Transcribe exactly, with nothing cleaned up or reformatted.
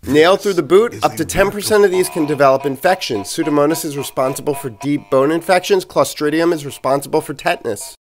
Nailed through the boot, up to ten percent of these can develop infections. Pseudomonas is responsible for deep bone infections. Clostridium is responsible for tetanus.